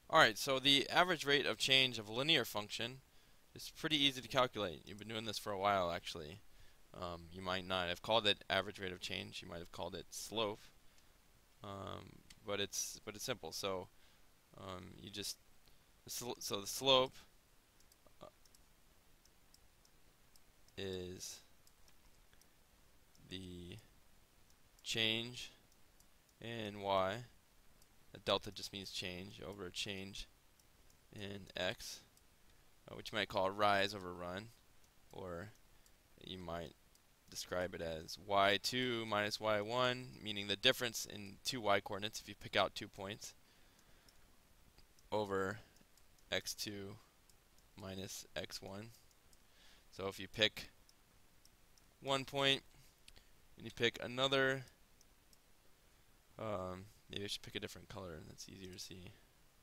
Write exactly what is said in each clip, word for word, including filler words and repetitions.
Alright, so the average rate of change of a linear function is pretty easy to calculate. You've been doing this for a while, actually. Um, you might not have called it average rate of change. You might have called it slope. Um, but it's but it's simple. So um, you just so the slope uh, is the change in y. A delta just means change over a change in x, uh, which you might call a rise over run, or you might describe it as y two minus y one, meaning the difference in two y coordinates if you pick out two points, over x two minus x one. So if you pick one point and you pick another, um, maybe I should pick a different color, that's easier to see.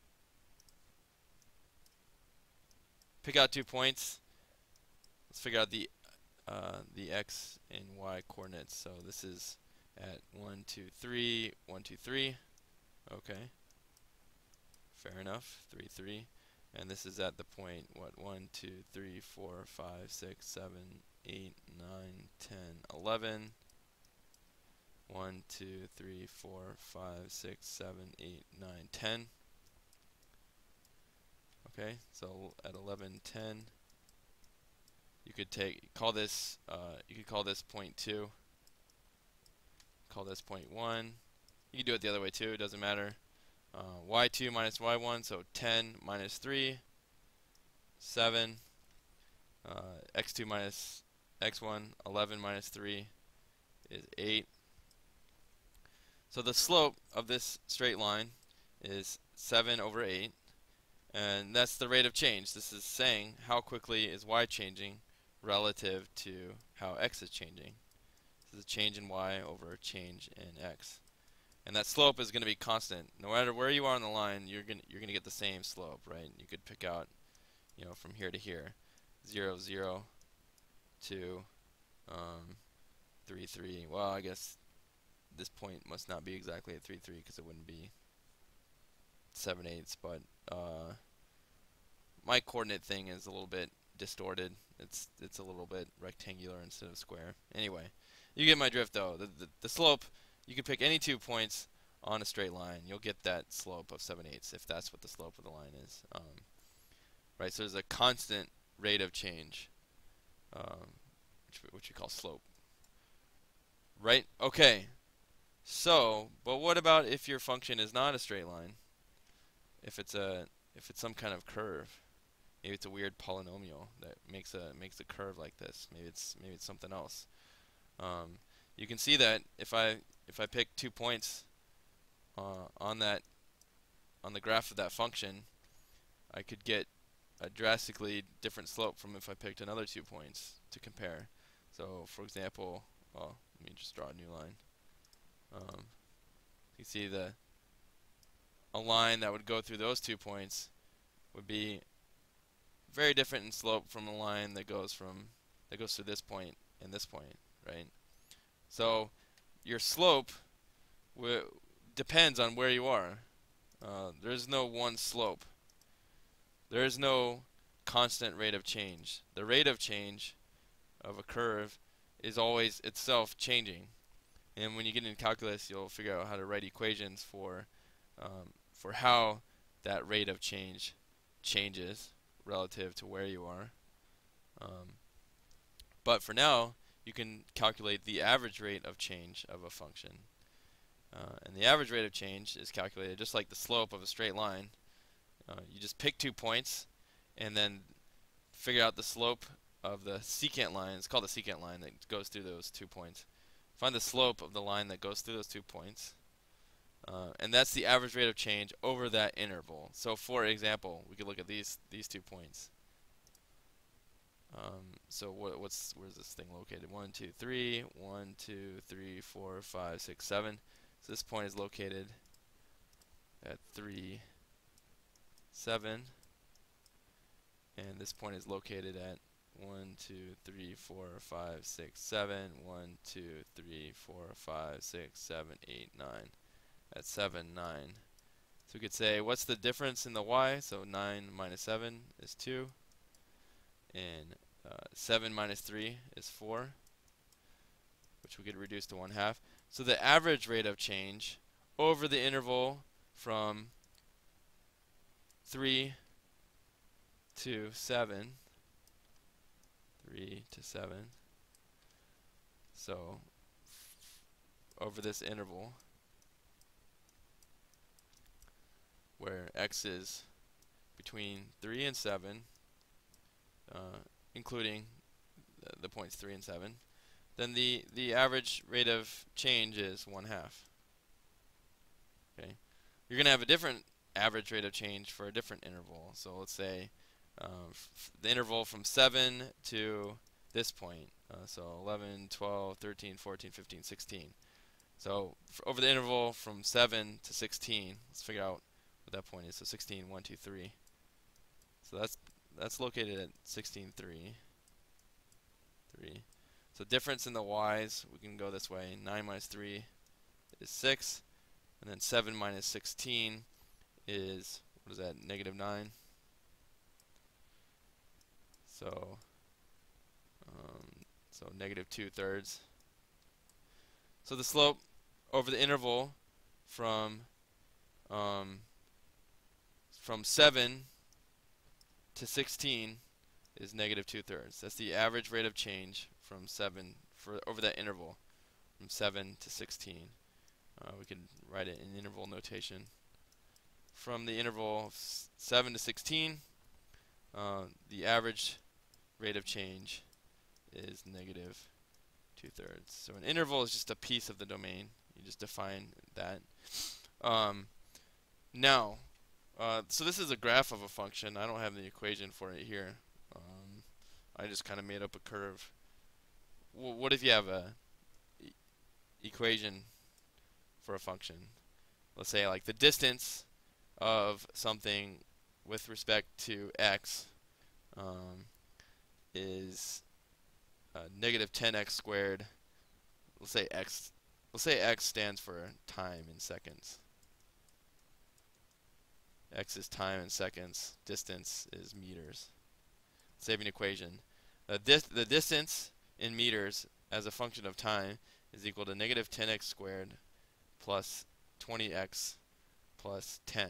Pick out two points. Let's figure out the uh, the x and y coordinates. So this is at one, two, three, one, two, three. Okay, fair enough. three, three. And this is at the point, what, one, two, three, four, five, six, seven, eight, nine, ten, eleven. one, two, three, four, five, six, seven, eight, nine, ten. Okay, so at eleven, ten, you could take call this uh, you could call this point two. Call this point one. You can do it the other way too. It doesn't matter. Uh, y two minus y one, so ten minus three, seven. Uh, x two minus x one, eleven minus three is eight. So the slope of this straight line is seven over eight, and that's the rate of change. This is saying how quickly is y changing relative to how x is changing. This is a change in y over a change in x. And that slope is going to be constant. No matter where you are on the line, you're going you're going to get the same slope, right? You could pick out, you know, from here to here, zero, zero, two, um, three, three. Well, I guess this point must not be exactly at three, three because it wouldn't be seven eighths, but uh, my coordinate thing is a little bit distorted. It's it's a little bit rectangular instead of square. Anyway, you get my drift though. The, the, the slope, you can pick any two points on a straight line. You'll get that slope of seven eighths if that's what the slope of the line is. Um, right, so there's a constant rate of change, um, which, which we call slope. Right? Okay. So, but what about if your function is not a straight line? If it's a if it's some kind of curve? Maybe it's a weird polynomial that makes a makes a curve like this. Maybe it's maybe it's something else. Um, you can see that if I if I pick two points uh, on that on the graph of that function, I could get a drastically different slope from if I picked another two points to compare. So, for example, well, let me just draw a new line. Um, you see the a line that would go through those two points would be very different in slope from a line that goes from that goes to this point and this point, right? So your slope w depends on where you are. Uh, there's no one slope. There is no constant rate of change. The rate of change of a curve is always itself changing. And when you get into calculus, you'll figure out how to write equations for um, for how that rate of change changes relative to where you are. Um, but for now, you can calculate the average rate of change of a function. Uh, and the average rate of change is calculated just like the slope of a straight line. Uh, you just pick two points and then figure out the slope of the secant line. It's called the secant line that goes through those two points. Find the slope of the line that goes through those two points. Uh, and that's the average rate of change over that interval. So for example, we could look at these these two points. Um, so what, what's where's this thing located? One, two, three. One, two, three, four, five, six, seven. So this point is located at three, seven, and this point is located at one, two, three, four, five, six, seven. One, two, three, four, five, six, seven, eight, nine. At seven, nine. So we could say, what's the difference in the y? So nine minus seven is two, and uh, seven minus three is four, which we could reduce to one half. So the average rate of change over the interval from three to seven, three to seven, so over this interval where x is between three and seven, uh, including the, the points three and seven, then the, the average rate of change is one half. Okay, you're going to have a different average rate of change for a different interval. So let's say uh, f the interval from seven to this point, uh, so eleven, twelve, thirteen, fourteen, fifteen, sixteen. So over the interval from seven to sixteen, let's figure out what that point is. So sixteen, one, two, three. So that's that's located at sixteen, three. three. So difference in the y's, we can go this way. nine minus three is six. And then seven minus sixteen is, what is that, negative nine. So, um, so negative two thirds. So the slope over the interval from um, from seven to sixteen is negative two thirds. That's the average rate of change from seven for over that interval from seven to sixteen. Uh, we can write it in interval notation. From the interval of seven to sixteen, uh, the average rate of change is negative two thirds. So an interval is just a piece of the domain. You just define that. Um, now, uh, so this is a graph of a function. I don't have the equation for it here. Um, I just kind of made up a curve. W what if you have a e equation for a function? Let's say like the distance of something with respect to x um, is uh, negative ten x squared. Let's say x. Let's say x stands for time in seconds. X is time in seconds. Distance is meters. Let's say I have an equation. Uh, dis the distance in meters as a function of time is equal to negative ten x squared plus twenty x plus ten.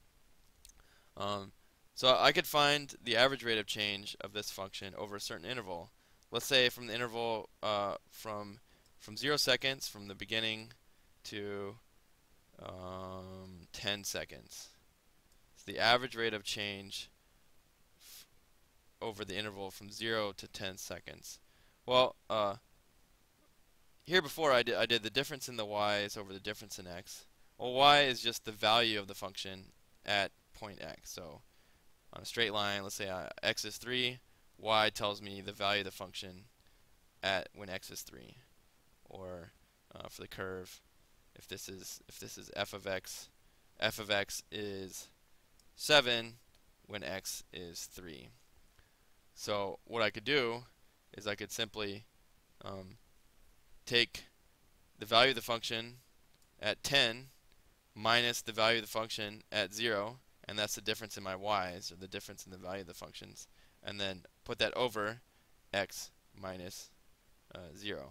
Um, so I could find the average rate of change of this function over a certain interval. Let's say from the interval uh, from from zero seconds from the beginning to um, ten seconds. So the average rate of change f over the interval from zero to ten seconds. Well, uh, here before I did I did the difference in the y's over the difference in x. Well, y is just the value of the function at point x. So on a straight line, let's say uh, x is three, y tells me the value of the function at when x is three. Or uh, for the curve, if this is if this is f of x, f of x is seven when x is three. So what I could do is I could simply um, take the value of the function at ten minus the value of the function at zero, and that's the difference in my y's, or the difference in the value of the functions, and then put that over x minus uh, zero.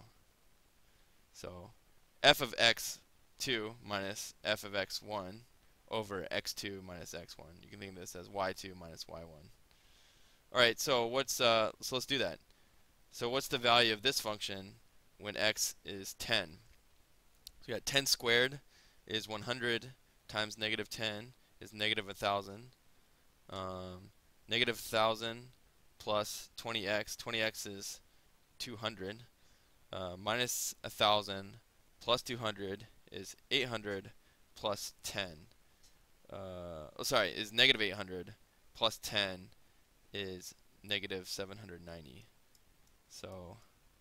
So f of x two minus f of x one over x two minus x one. You can think of this as y two minus y one. Alright, so what's uh, so let's do that. So what's the value of this function when x is ten? So we got ten squared is one hundred times negative ten is negative one thousand. Um, negative one thousand plus twenty x. twenty x is two hundred. Uh, minus one thousand plus two hundred is eight hundred plus ten. Uh, oh, sorry, is negative eight hundred plus ten is negative seven hundred ninety. So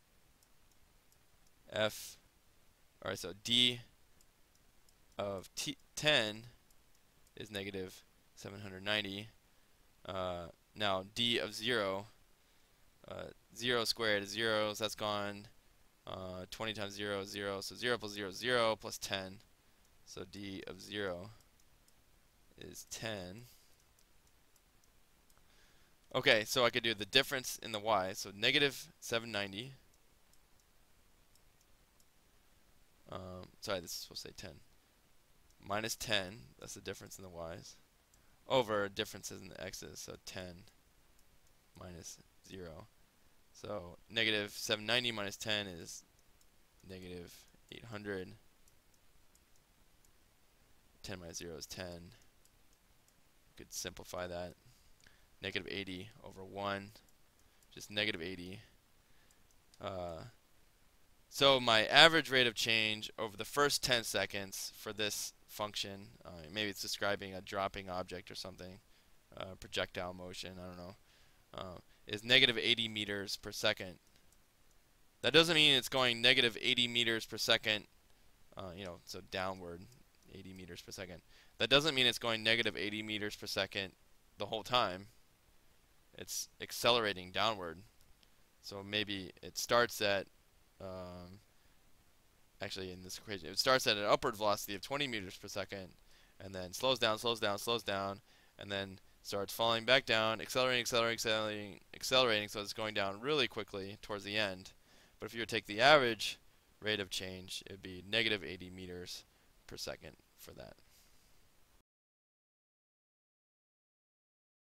f, alright, so d of t ten is negative seven hundred ninety. Uh, now d of zero, uh, zero squared is zero, so that's gone. Uh, twenty times zero is zero, so zero plus zero is zero plus ten. So d of zero is ten. Okay, so I could do the difference in the y, so negative seven ninety. Um, sorry, this is supposed to say ten. Minus ten, that's the difference in the y's, over differences in the x's, so ten minus zero. So negative seven ninety minus ten is negative eight hundred. ten minus zero is ten. You could simplify that. Negative eighty over one, just negative eighty. Uh, so my average rate of change over the first ten seconds for this function, uh, maybe it's describing a dropping object or something, uh, projectile motion, I don't know, uh, is negative eighty meters per second. That doesn't mean it's going negative eighty meters per second, uh, you know, so downward eighty meters per second. That doesn't mean it's going negative eighty meters per second the whole time. It's accelerating downward. So maybe it starts at, um, actually in this equation, it starts at an upward velocity of twenty meters per second, and then slows down, slows down, slows down, and then starts falling back down, accelerating, accelerating, accelerating, accelerating, so it's going down really quickly towards the end. But if you were to take the average rate of change, it would be negative eighty meters per second for that.